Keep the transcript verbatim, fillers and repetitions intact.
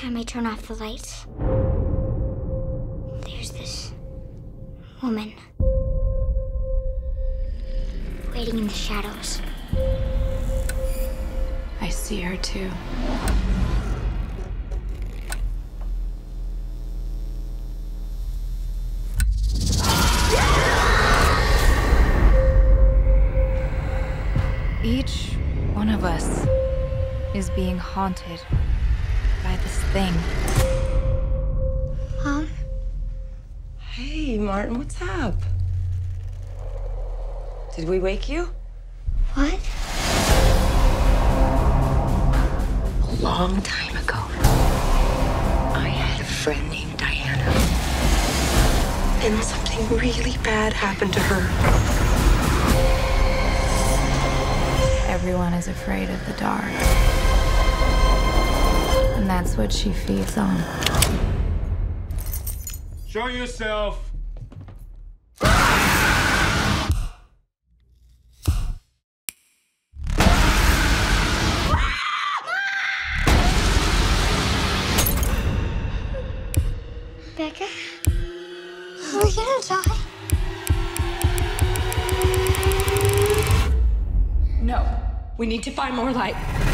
time I turn off the lights, there's this woman waiting in the shadows. I see her too. Each one of us is being haunted by this thing. Mom? Hey, Martin, what's up? Did we wake you? What? A long time ago, I had a friend named Diana. And something really bad happened to her. Everyone is afraid of the dark. And that's what she feeds on. Show yourself! Becca? Are we gonna die? No, we need to find more light.